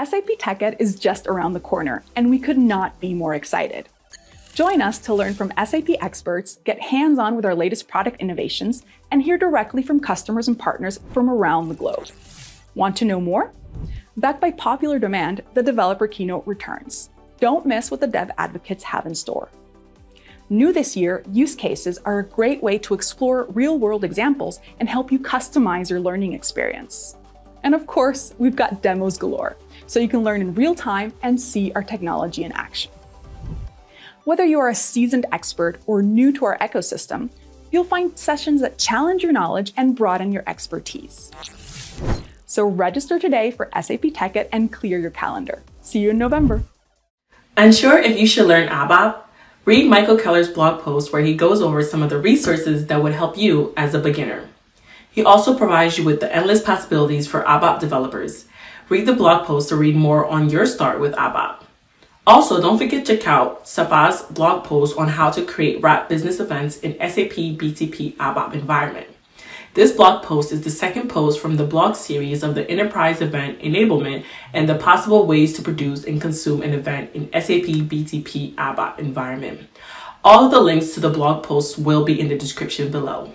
SAP TechEd is just around the corner, and we could not be more excited. Join us to learn from SAP experts, get hands-on with our latest product innovations, and hear directly from customers and partners from around the globe. Want to know more? Backed by popular demand, the developer keynote returns. Don't miss what the dev advocates have in store. New this year, use cases are a great way to explore real-world examples and help you customize your learning experience. And of course, we've got demos galore, so you can learn in real time and see our technology in action. Whether you are a seasoned expert or new to our ecosystem, you'll find sessions that challenge your knowledge and broaden your expertise. So register today for SAP TechEd and clear your calendar. See you in November. Unsure if you should learn ABAP? Read Michael Keller's blog post where he goes over some of the resources that would help you as a beginner. He also provides you with the endless possibilities for ABAP developers. Read the blog post to read more on your start with ABAP. Also, don't forget to check out Safa's blog post on how to create wrap business events in SAP BTP ABAP environment. This blog post is the second post from the blog series of the Enterprise Event Enablement and the possible ways to produce and consume an event in SAP BTP ABAP environment. All of the links to the blog posts will be in the description below.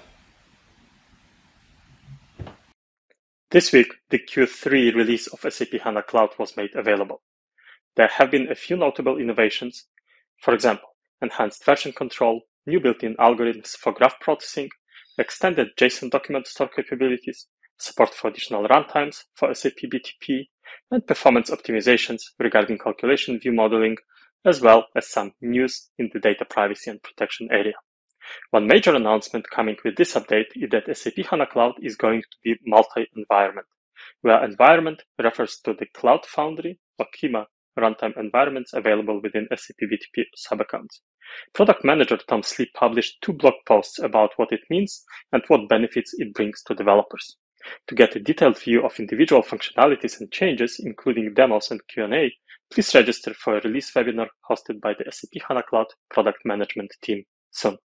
This week, the Q3 release of SAP HANA Cloud was made available. There have been a few notable innovations. For example, enhanced version control, new built-in algorithms for graph processing, extended JSON document store capabilities, support for additional runtimes for SAP BTP, and performance optimizations regarding calculation view modeling, as well as some news in the data privacy and protection area. One major announcement coming with this update is that SAP HANA Cloud is going to be multi-environment, where environment refers to the Cloud Foundry or Kyma runtime environments available within SAP BTP subaccounts. Product manager Tom Sleep published 2 blog posts about what it means and what benefits it brings to developers. To get a detailed view of individual functionalities and changes, including demos and Q&A, please register for a release webinar hosted by the SAP HANA Cloud product management team soon.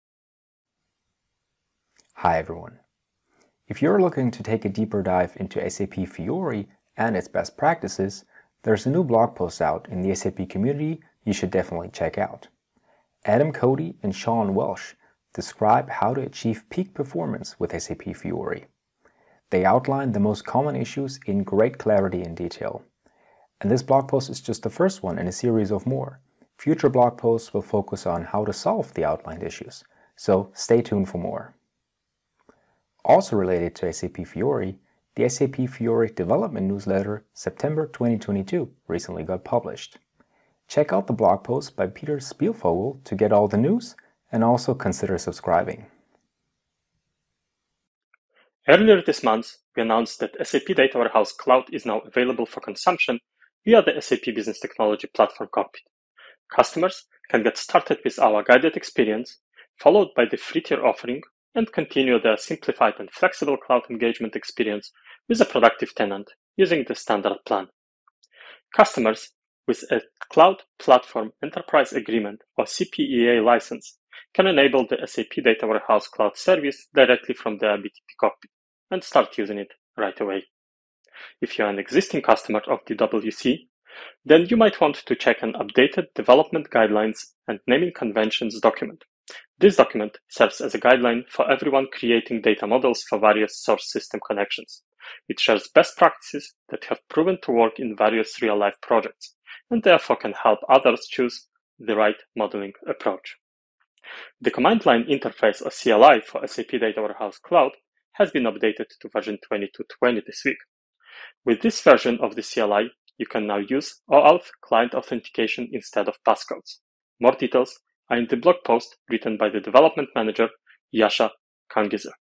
Hi everyone. If you're looking to take a deeper dive into SAP Fiori and its best practices, there's a new blog post out in the SAP community you should definitely check out. Adam Cody and Sean Welsh describe how to achieve peak performance with SAP Fiori. They outline the most common issues in great clarity and detail. And this blog post is just the first one in a series of more. Future blog posts will focus on how to solve the outlined issues, so stay tuned for more. Also related to SAP Fiori, the SAP Fiori Development Newsletter September 2022 recently got published. Check out the blog post by Peter Spielvogel to get all the news and also consider subscribing. Earlier this month, we announced that SAP Data Warehouse Cloud is now available for consumption via the SAP Business Technology Platform Cockpit. Customers can get started with our guided experience, followed by the free tier offering, and continue their simplified and flexible cloud engagement experience with a productive tenant using the standard plan. Customers with a Cloud Platform Enterprise Agreement or CPEA license can enable the SAP Data Warehouse Cloud service directly from their BTP cockpit and start using it right away. If you're an existing customer of DWC, then you might want to check an updated development guidelines and naming conventions document. This document serves as a guideline for everyone creating data models for various source system connections. It shares best practices that have proven to work in various real-life projects, and therefore can help others choose the right modeling approach. The command line interface or CLI for SAP Data Warehouse Cloud has been updated to version 22.20 this week. With this version of the CLI, you can now use OAuth client authentication instead of passcodes. More details are in the blog post written by the development manager, Yasha Kangizer.